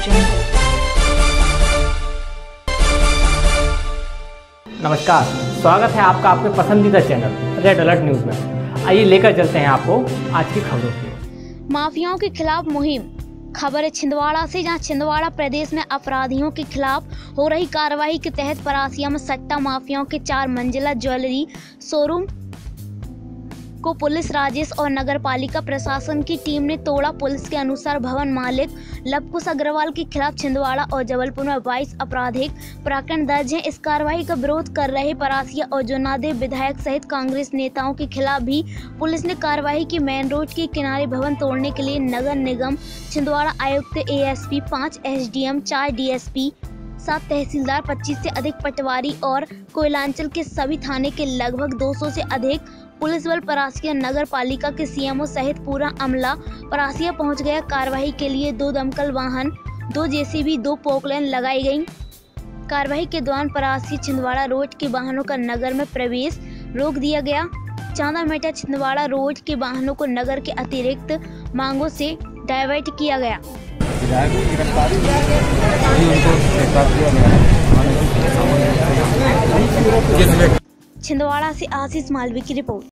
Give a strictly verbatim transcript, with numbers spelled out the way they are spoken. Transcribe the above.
नमस्कार, स्वागत है आपका आपके पसंदीदा चैनल रेड अलर्ट न्यूज में। आइए लेकर चलते हैं आपको आज की खबरों की। माफियाओं के खिलाफ मुहिम। खबर है छिंदवाड़ा से, जहां छिंदवाड़ा प्रदेश में अपराधियों के खिलाफ हो रही कार्रवाई के तहत परासिया में सट्टा माफियाओं के चार मंजिला ज्वेलरी शोरूम को पुलिस, राजेश और नगर पालिका प्रशासन की टीम ने तोड़ा। पुलिस के अनुसार भवन मालिक लवकुश अग्रवाल के खिलाफ छिंदवाड़ा और जबलपुर में बाईस आपराधिक प्रकरण दर्ज हैं। इस कार्रवाई का विरोध कर रहे परासिया और जोनादेव विधायक सहित कांग्रेस नेताओं के खिलाफ भी पुलिस ने कार्रवाई की। मेन रोड के किनारे भवन तोड़ने के लिए नगर निगम छिंदवाड़ा आयुक्त, ए एस पी, पाँच एस डी एम, चार डी एस पी, सात तहसीलदार, पच्चीस से अधिक पटवारी और कोयलांचल के सभी थाने के लगभग दो सौ से अधिक पुलिस बल, परासिया नगर पालिका के सी एम ओ सहित पूरा अमला परासिया पहुंच गया। कार्रवाई के लिए दो दमकल वाहन, दो जे सी बी, दो पोकलेन लगाई गई। कार्रवाई के दौरान परासिया छिंदवाड़ा रोड के वाहनों का नगर में प्रवेश रोक दिया गया। चांदा मेटा छिंदवाड़ा रोड के वाहनों को नगर के अतिरिक्त मांगों से डाइवर्ट किया गया। छिंदवाड़ा से आशीष मालवी की रिपोर्ट।